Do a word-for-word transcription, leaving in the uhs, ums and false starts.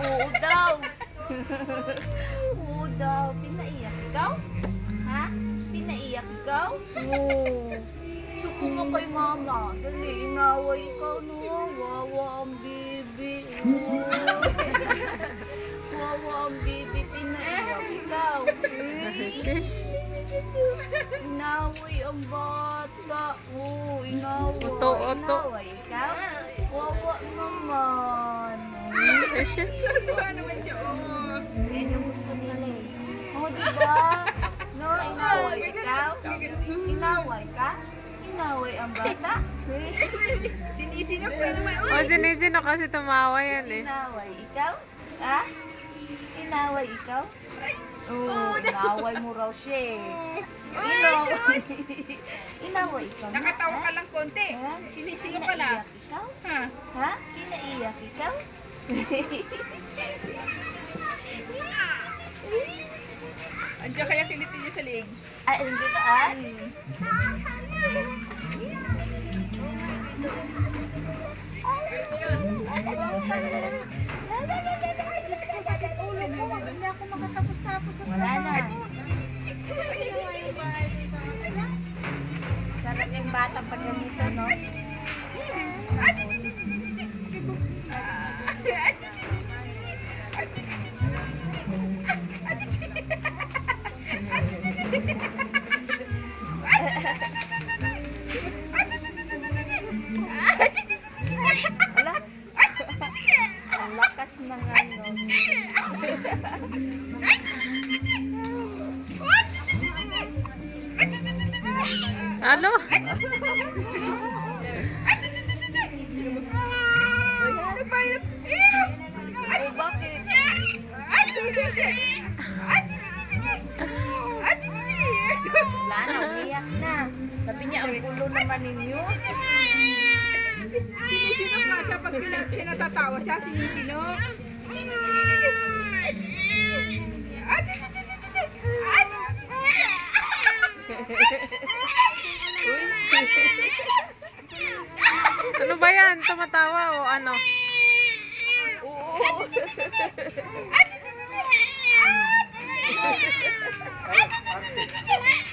Oo daw. Oo daw. Pinaiyak ikaw? Ha? Pinaiyak ikaw? Oo. Suko mo kay mama. Dali, inaway ikaw no. Wawa ang bibi. Wawa ang bibi. Pinaiyak ikaw. Shush. Inaway ang bata. Oo, inaway. Oto, oto. Inaway ikaw? Wawa naman. Shush. Ano naman siya? Yan yung gusto nila eh. Oh, diba? No, inaway ikaw? Inaway ka? Inaway ang bata? Sinisino ko naman. O, sinisino kasi tumawa yan eh. Inaway ikaw? Ha? Inaway ikaw? Oo, inaway mo raw siya eh. Inaway. Inaway ikaw na? Nakatawa ka lang konti. Ha? Sinisino ka lang. Pinaiyak ikaw? Ha? Ha? Pinaiyak ikaw? Andiyan kaya kilitin niya sa leg. Ay, alam dito ah? Sakit ulo ko. Hindi ako makatapos-tapos sa Wala na. trabaho. Sarap yung bata pag ganito, no? Wala. Ang lakas ng ano. Ano? Ay, bakit? Wala na, umiyak na. Sabi niya, ang gulo naman ninyo. Sinisino nga siya pag pina- pinatatawa siya. Sinisino. Ano ba yan? Tumatawa o ano? Oo.